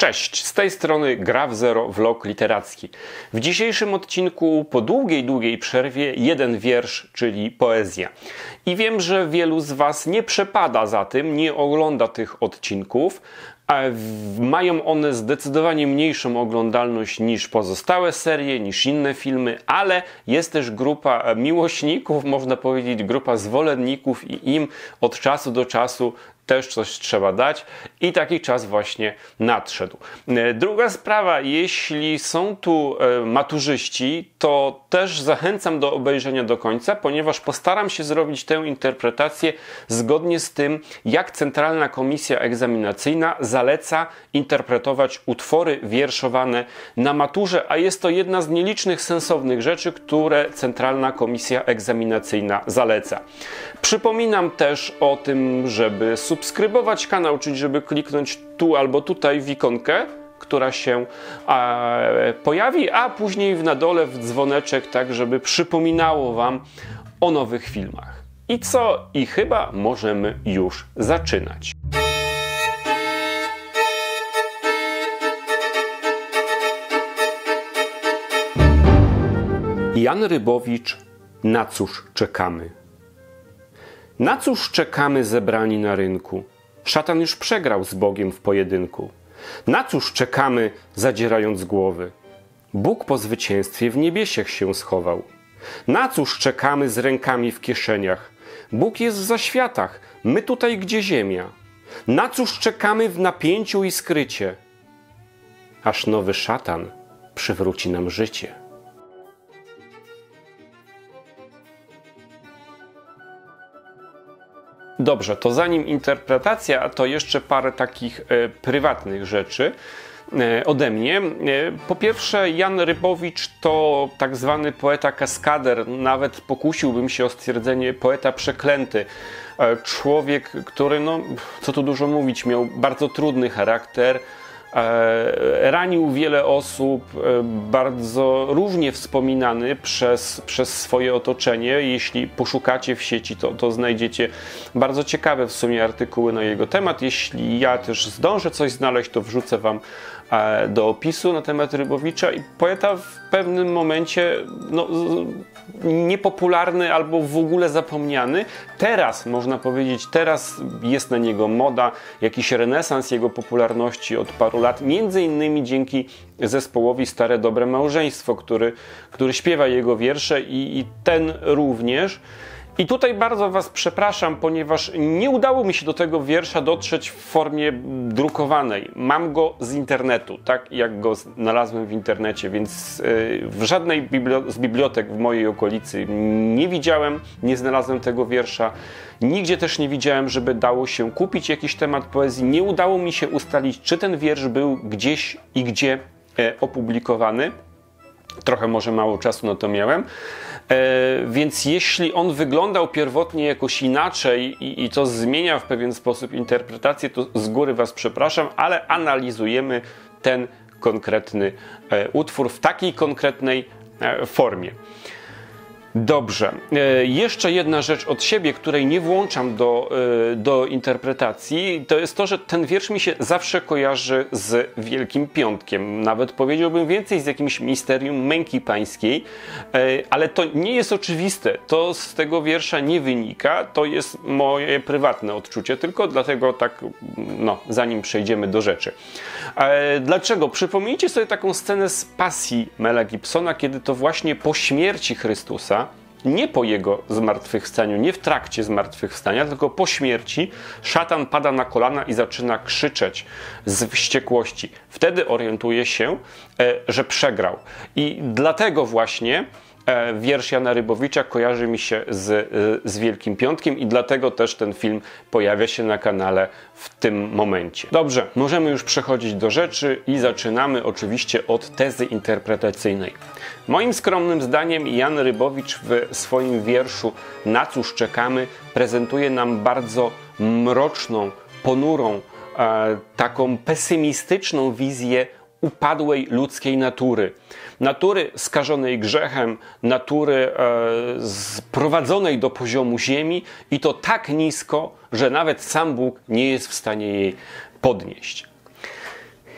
Cześć, z tej strony Gra w Zero, vlog literacki. W dzisiejszym odcinku po długiej przerwie jeden wiersz, czyli poezja. I wiem, że wielu z Was nie przepada za tym, nie ogląda tych odcinków, a mają one zdecydowanie mniejszą oglądalność niż pozostałe serie, niż inne filmy, ale jest też grupa miłośników, można powiedzieć grupa zwolenników i im od czasu do czasu też coś trzeba dać i taki czas właśnie nadszedł. Druga sprawa, jeśli są tu maturzyści, to też zachęcam do obejrzenia do końca, ponieważ postaram się zrobić tę interpretację zgodnie z tym, jak Centralna Komisja Egzaminacyjna zaleca interpretować utwory wierszowane na maturze, a jest to jedna z nielicznych sensownych rzeczy, które Centralna Komisja Egzaminacyjna zaleca. Przypominam też o tym, żeby subskrybować kanał, czyli żeby kliknąć tu albo tutaj w ikonkę, która się pojawi, a później na dole w dzwoneczek, tak żeby przypominało Wam o nowych filmach. I co? I chyba możemy już zaczynać. Jan Rybowicz, na cóż czekamy? Na cóż czekamy zebrani na rynku? Szatan już przegrał z Bogiem w pojedynku. Na cóż czekamy, zadzierając głowy? Bóg po zwycięstwie w niebiesiech się schował. Na cóż czekamy z rękami w kieszeniach? Bóg jest w zaświatach, my tutaj gdzie ziemia. Na cóż czekamy w napięciu i skrycie? Aż nowy szatan przywróci nam życie. Dobrze, to zanim interpretacja, to jeszcze parę takich prywatnych rzeczy ode mnie. Po pierwsze, Jan Rybowicz to tak zwany poeta kaskader, nawet pokusiłbym się o stwierdzenie poeta przeklęty. Człowiek, który, no co tu dużo mówić, miał bardzo trudny charakter, ranił wiele osób, bardzo różnie wspominany przez swoje otoczenie. Jeśli poszukacie w sieci, to znajdziecie bardzo ciekawe w sumie artykuły na jego temat. Jeśli ja też zdążę coś znaleźć, to wrzucę Wam do opisu na temat Rybowicza. I poeta w pewnym momencie niepopularny albo w ogóle zapomniany. Teraz, można powiedzieć, teraz jest na niego moda, jakiś renesans jego popularności od paru lat, między innymi dzięki zespołowi Stare Dobre Małżeństwo, który śpiewa jego wiersze i ten również. I tutaj bardzo Was przepraszam, ponieważ nie udało mi się do tego wiersza dotrzeć w formie drukowanej. Mam go z internetu, tak jak go znalazłem w internecie, więc w żadnej z bibliotek w mojej okolicy nie widziałem, nie znalazłem tego wiersza. Nigdzie też nie widziałem, żeby dało się kupić jakiś temat poezji. Nie udało mi się ustalić, czy ten wiersz był gdzieś i gdzie opublikowany. Trochę może mało czasu na to miałem. Więc jeśli on wyglądał pierwotnie jakoś inaczej i to zmienia w pewien sposób interpretację, to z góry Was przepraszam, ale analizujemy ten konkretny utwór w takiej konkretnej formie. Dobrze. Jeszcze jedna rzecz od siebie, której nie włączam do interpretacji, to jest to, że ten wiersz mi się zawsze kojarzy z Wielkim Piątkiem. Nawet powiedziałbym więcej z jakimś misterium męki pańskiej, ale to nie jest oczywiste. To z tego wiersza nie wynika. To jest moje prywatne odczucie, tylko dlatego tak, zanim przejdziemy do rzeczy. Dlaczego? Przypomnijcie sobie taką scenę z Pasji Mela Gibsona, kiedy to właśnie po śmierci Chrystusa, nie po Jego zmartwychwstaniu, nie w trakcie zmartwychwstania, tylko po śmierci, szatan pada na kolana i zaczyna krzyczeć z wściekłości. Wtedy orientuje się, że przegrał. I dlatego właśnie wiersz Jana Rybowicza kojarzy mi się z Wielkim Piątkiem i dlatego też ten film pojawia się na kanale w tym momencie. Dobrze, możemy już przechodzić do rzeczy i zaczynamy oczywiście od tezy interpretacyjnej. Moim skromnym zdaniem Jan Rybowicz w swoim wierszu Na cóż czekamy prezentuje nam bardzo mroczną, ponurą, taką pesymistyczną wizję upadłej ludzkiej natury. Natury skażonej grzechem, natury sprowadzonej do poziomu ziemi i to tak nisko, że nawet sam Bóg nie jest w stanie jej podnieść.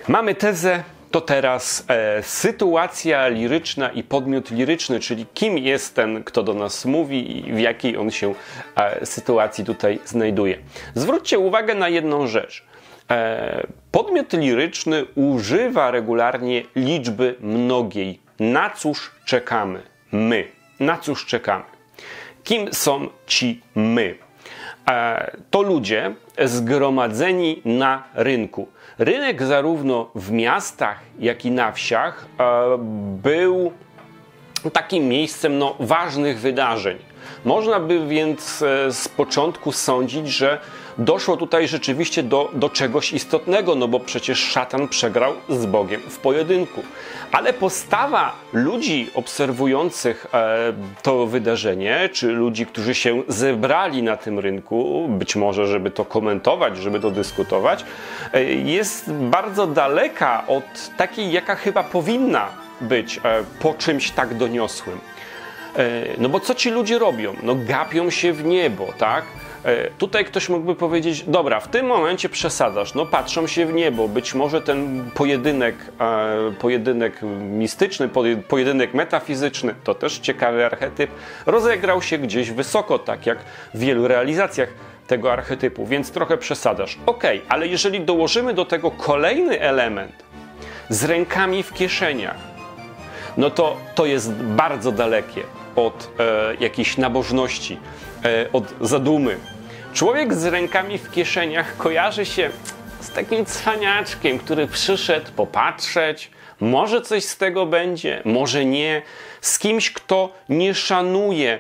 Mamy tezę, to teraz sytuacja liryczna i podmiot liryczny, czyli kim jest ten, kto do nas mówi i w jakiej on się sytuacji tutaj znajduje. Zwróćcie uwagę na jedną rzecz. Podmiot liryczny używa regularnie liczby mnogiej. Na cóż czekamy? My. Na cóż czekamy? Kim są ci my? To ludzie zgromadzeni na rynku. Rynek zarówno w miastach, jak i na wsiach był takim miejscem ważnych wydarzeń. Można by więc z początku sądzić, że doszło tutaj rzeczywiście do czegoś istotnego, no bo przecież szatan przegrał z Bogiem w pojedynku. Ale postawa ludzi obserwujących to wydarzenie, czy ludzi, którzy się zebrali na tym rynku, być może żeby to komentować, żeby to dyskutować, jest bardzo daleka od takiej, jaka chyba powinna być po czymś tak doniosłym. No bo co ci ludzie robią? No gapią się w niebo, tak? Tutaj ktoś mógłby powiedzieć, dobra, w tym momencie przesadzasz, no patrzą się w niebo, być może ten pojedynek mistyczny, pojedynek metafizyczny, to też ciekawy archetyp, rozegrał się gdzieś wysoko, tak jak w wielu realizacjach tego archetypu, więc trochę przesadzasz. Okej, ale jeżeli dołożymy do tego kolejny element z rękami w kieszeniach, no to jest bardzo dalekie od jakiejś nabożności, od zadumy. Człowiek z rękami w kieszeniach kojarzy się z takim cwaniaczkiem, który przyszedł popatrzeć, może coś z tego będzie, może nie, z kimś, kto nie szanuje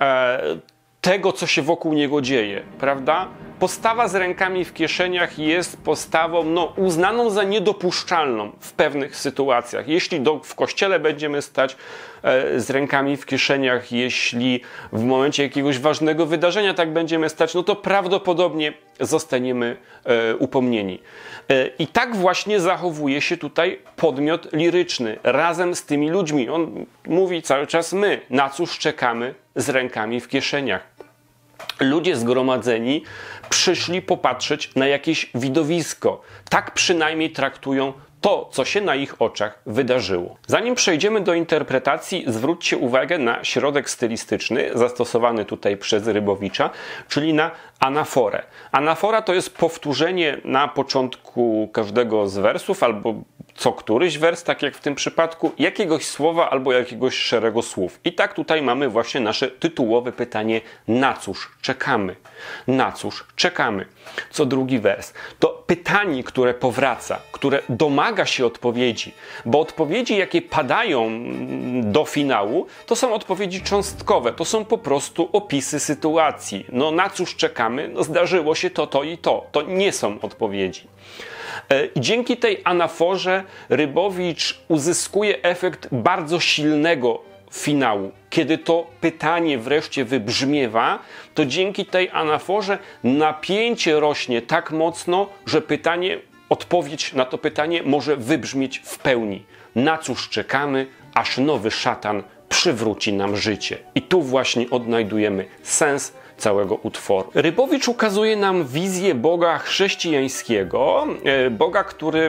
tego, co się wokół niego dzieje, prawda? Postawa z rękami w kieszeniach jest postawą uznaną za niedopuszczalną w pewnych sytuacjach. Jeśli w kościele będziemy stać z rękami w kieszeniach, jeśli w momencie jakiegoś ważnego wydarzenia tak będziemy stać, no to prawdopodobnie zostaniemy upomnieni. I tak właśnie zachowuje się tutaj podmiot liryczny razem z tymi ludźmi. On mówi cały czas my, na cóż czekamy z rękami w kieszeniach. Ludzie zgromadzeni przyszli popatrzeć na jakieś widowisko. Tak przynajmniej traktują to, co się na ich oczach wydarzyło. Zanim przejdziemy do interpretacji, zwróćcie uwagę na środek stylistyczny zastosowany tutaj przez Rybowicza, czyli na anaforę. Anafora to jest powtórzenie na początku każdego z wersów albo co któryś wers, tak jak w tym przypadku, jakiegoś słowa albo jakiegoś szeregu słów. I tak tutaj mamy właśnie nasze tytułowe pytanie, na cóż czekamy? Na cóż czekamy? Co drugi wers. To pytanie, które powraca, które domaga się odpowiedzi, bo odpowiedzi, jakie padają do finału, to są odpowiedzi cząstkowe, to są po prostu opisy sytuacji. No na cóż czekamy? No zdarzyło się to i to. To nie są odpowiedzi. Dzięki tej anaforze Rybowicz uzyskuje efekt bardzo silnego finału. Kiedy to pytanie wreszcie wybrzmiewa, to dzięki tej anaforze napięcie rośnie tak mocno, że odpowiedź na to pytanie może wybrzmieć w pełni. Na cóż czekamy, aż nowy szatan przywróci nam życie. I tu właśnie odnajdujemy sens całego utworu. Rybowicz ukazuje nam wizję Boga chrześcijańskiego, Boga, który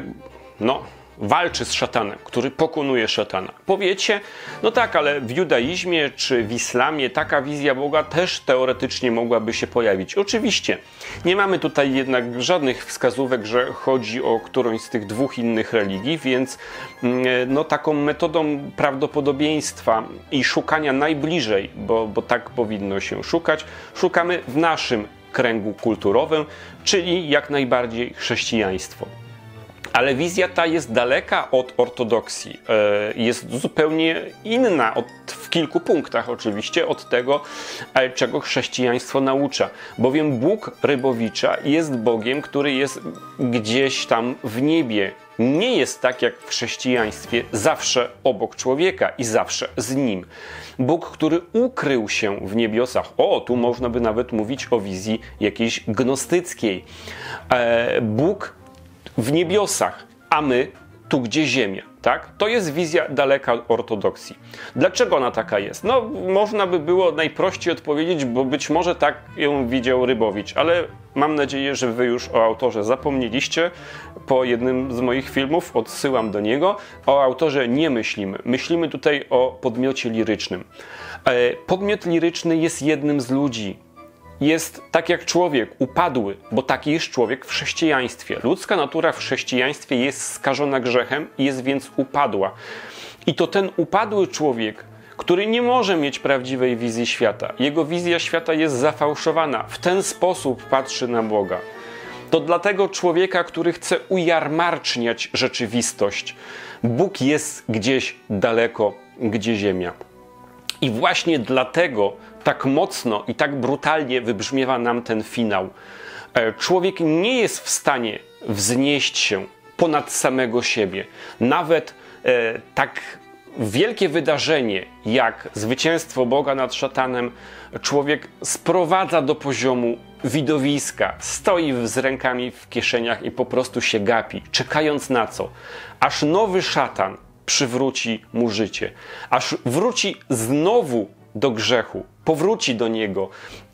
walczy z szatanem, który pokonuje szatana. Powiecie, no tak, ale w judaizmie czy w islamie taka wizja Boga też teoretycznie mogłaby się pojawić. Oczywiście, nie mamy tutaj jednak żadnych wskazówek, że chodzi o którąś z tych dwóch innych religii, więc taką metodą prawdopodobieństwa i szukania najbliżej, bo tak powinno się szukać, szukamy w naszym kręgu kulturowym, czyli jak najbardziej chrześcijaństwo. Ale wizja ta jest daleka od ortodoksji, jest zupełnie inna w kilku punktach oczywiście od tego, czego chrześcijaństwo naucza. Bowiem Bóg Rybowicza jest Bogiem, który jest gdzieś tam w niebie. Nie jest tak jak w chrześcijaństwie zawsze obok człowieka i zawsze z nim. Bóg, który ukrył się w niebiosach. Tu można by nawet mówić o wizji jakiejś gnostyckiej. Bóg w niebiosach, a my tu gdzie ziemia, tak? To jest wizja daleka od ortodoksji. Dlaczego ona taka jest? No, można by było najprościej odpowiedzieć, bo być może tak ją widział Rybowicz, ale mam nadzieję, że wy już o autorze zapomnieliście. Po jednym z moich filmów, odsyłam do niego, o autorze nie myślimy. Myślimy tutaj o podmiocie lirycznym. Podmiot liryczny jest jednym z ludzi. Jest tak jak człowiek, upadły, bo taki jest człowiek w chrześcijaństwie. Ludzka natura w chrześcijaństwie jest skażona grzechem i jest więc upadła. I to ten upadły człowiek, który nie może mieć prawdziwej wizji świata. Jego wizja świata jest zafałszowana. W ten sposób patrzy na Boga. To dla tego człowieka, który chce ujarmarczniać rzeczywistość. Bóg jest gdzieś daleko, gdzie ziemia. I właśnie dlatego tak mocno i tak brutalnie wybrzmiewa nam ten finał. Człowiek nie jest w stanie wznieść się ponad samego siebie. Nawet tak wielkie wydarzenie jak zwycięstwo Boga nad szatanem człowiek sprowadza do poziomu widowiska. Stoi z rękami w kieszeniach i po prostu się gapi, czekając na co? Aż nowy szatan przywróci mu życie. Aż wróci znowu do grzechu, powróci do niego,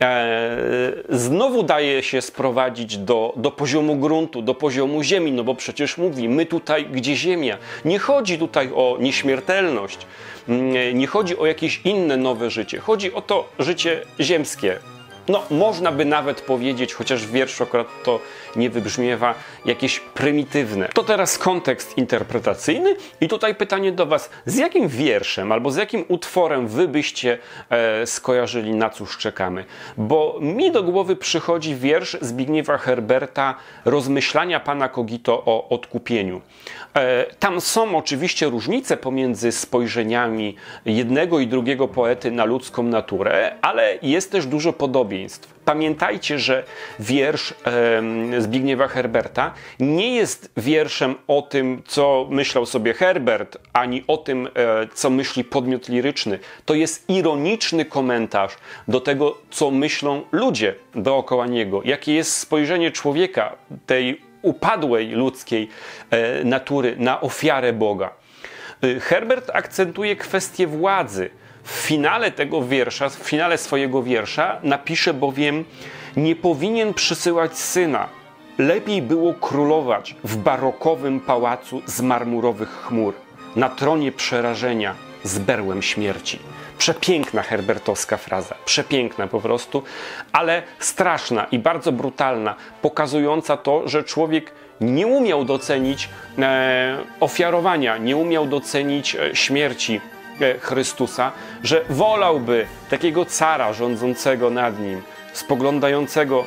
znowu daje się sprowadzić do poziomu gruntu, do poziomu ziemi, no bo przecież mówi, my tutaj, gdzie ziemia. Nie chodzi tutaj o nieśmiertelność, nie chodzi o jakieś inne nowe życie, chodzi o to życie ziemskie. No, można by nawet powiedzieć, chociaż w wierszu akurat to nie wybrzmiewa, jakieś prymitywne. To teraz kontekst interpretacyjny i tutaj pytanie do was, z jakim wierszem albo z jakim utworem wy byście skojarzyli, na cóż czekamy? Bo mi do głowy przychodzi wiersz Zbigniewa Herberta Rozmyślania pana Kogito o odkupieniu. Tam są oczywiście różnice pomiędzy spojrzeniami jednego i drugiego poety na ludzką naturę, ale jest też dużo podobieństw. Pamiętajcie, że wiersz Zbigniewa Herberta nie jest wierszem o tym, co myślał sobie Herbert, ani o tym, co myśli podmiot liryczny. To jest ironiczny komentarz do tego, co myślą ludzie dookoła niego. Jakie jest spojrzenie człowieka, tej upadłej ludzkiej natury na ofiarę Boga. Herbert akcentuje kwestię władzy. W finale tego wiersza, w finale swojego wiersza napisze bowiem: nie powinien przysyłać syna. Lepiej było królować w barokowym pałacu z marmurowych chmur, na tronie przerażenia z berłem śmierci. Przepiękna herbertowska fraza, przepiękna po prostu, ale straszna i bardzo brutalna, pokazująca to, że człowiek nie umiał docenić ofiarowania, nie umiał docenić śmierci Chrystusa, że wolałby takiego cara rządzącego nad nim, spoglądającego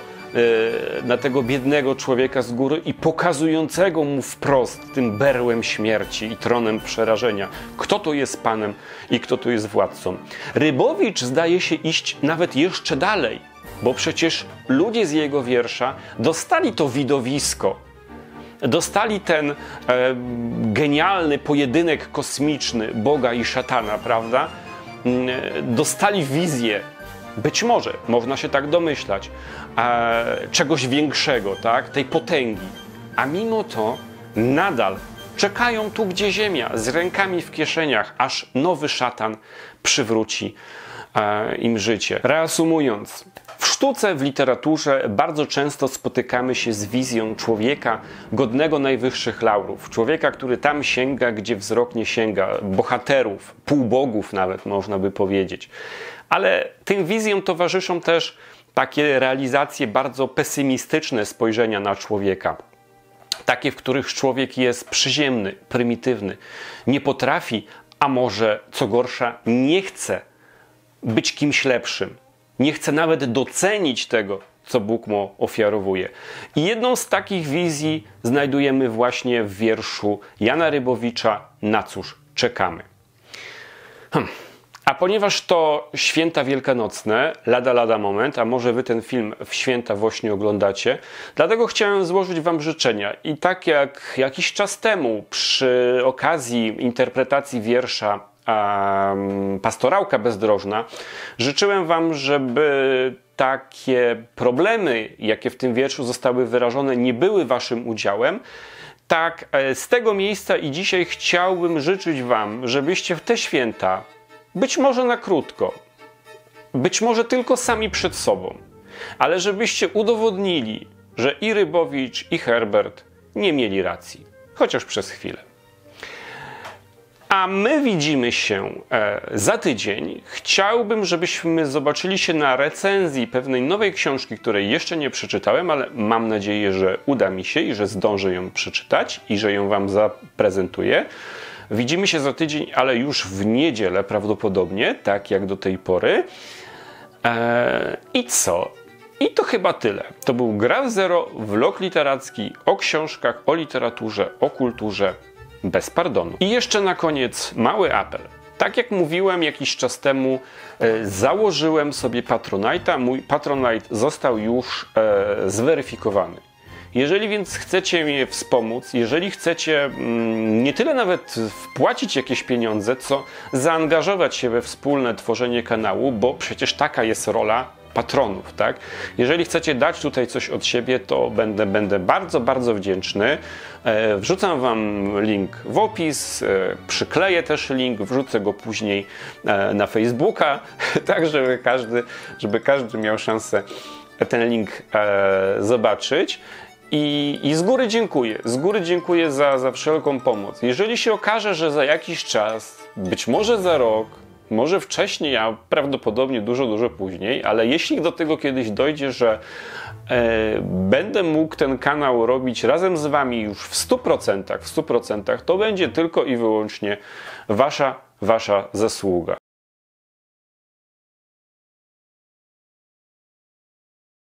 na tego biednego człowieka z góry i pokazującego mu wprost tym berłem śmierci i tronem przerażenia, kto tu jest Panem i kto tu jest władcą. Rybowicz zdaje się iść nawet jeszcze dalej, bo przecież ludzie z jego wiersza dostali to widowisko, dostali ten genialny pojedynek kosmiczny Boga i szatana, prawda? Dostali wizję, być może, można się tak domyślać, czegoś większego, tak? Tej potęgi. A mimo to nadal czekają tu, gdzie ziemia, z rękami w kieszeniach, aż nowy szatan przywróci im życie. Reasumując, w sztuce, w literaturze bardzo często spotykamy się z wizją człowieka godnego najwyższych laurów. Człowieka, który tam sięga, gdzie wzrok nie sięga. Bohaterów, półbogów nawet można by powiedzieć. Ale tym wizjom towarzyszą też takie realizacje bardzo pesymistyczne spojrzenia na człowieka. Takie, w których człowiek jest przyziemny, prymitywny. Nie potrafi, a może co gorsza, nie chce być kimś lepszym. Nie chce nawet docenić tego, co Bóg mu ofiarowuje. I jedną z takich wizji znajdujemy właśnie w wierszu Jana Rybowicza Na cóż czekamy? A ponieważ to święta wielkanocne, lada moment, a może wy ten film w święta właśnie oglądacie, dlatego chciałem złożyć wam życzenia. I tak jak jakiś czas temu przy okazji interpretacji wiersza Pastorałka bezdrożna, życzyłem wam, żeby takie problemy, jakie w tym wierszu zostały wyrażone, nie były waszym udziałem. Tak, z tego miejsca i dzisiaj chciałbym życzyć Wam, żebyście w te święta, być może na krótko, być może tylko sami przed sobą, ale żebyście udowodnili, że i Rybowicz, i Herbert nie mieli racji, chociaż przez chwilę. A my widzimy się za tydzień. Chciałbym, żebyśmy zobaczyli się na recenzji pewnej nowej książki, której jeszcze nie przeczytałem, ale mam nadzieję, że uda mi się i że zdążę ją przeczytać i że ją Wam zaprezentuję. Widzimy się za tydzień, ale już w niedzielę prawdopodobnie, tak jak do tej pory. I co? I to chyba tyle. To był Gra w Zero, vlog literacki o książkach, o literaturze, o kulturze, bez pardonu. I jeszcze na koniec mały apel. Tak jak mówiłem jakiś czas temu, założyłem sobie Patronite'a. Mój Patronite został już zweryfikowany. Jeżeli więc chcecie mnie wspomóc, jeżeli chcecie nie tyle nawet wpłacić jakieś pieniądze, co zaangażować się we wspólne tworzenie kanału, bo przecież taka jest rola patronów, tak? Jeżeli chcecie dać tutaj coś od siebie, to będę bardzo, bardzo wdzięczny. Wrzucam Wam link w opis, przykleję też link, wrzucę go później na Facebooka, tak żeby każdy miał szansę ten link zobaczyć. I z góry dziękuję za wszelką pomoc. Jeżeli się okaże, że za jakiś czas, być może za rok, może wcześniej, a prawdopodobnie dużo później, ale jeśli do tego kiedyś dojdzie, że będę mógł ten kanał robić razem z Wami już w 100%, to będzie tylko i wyłącznie Wasza zasługa.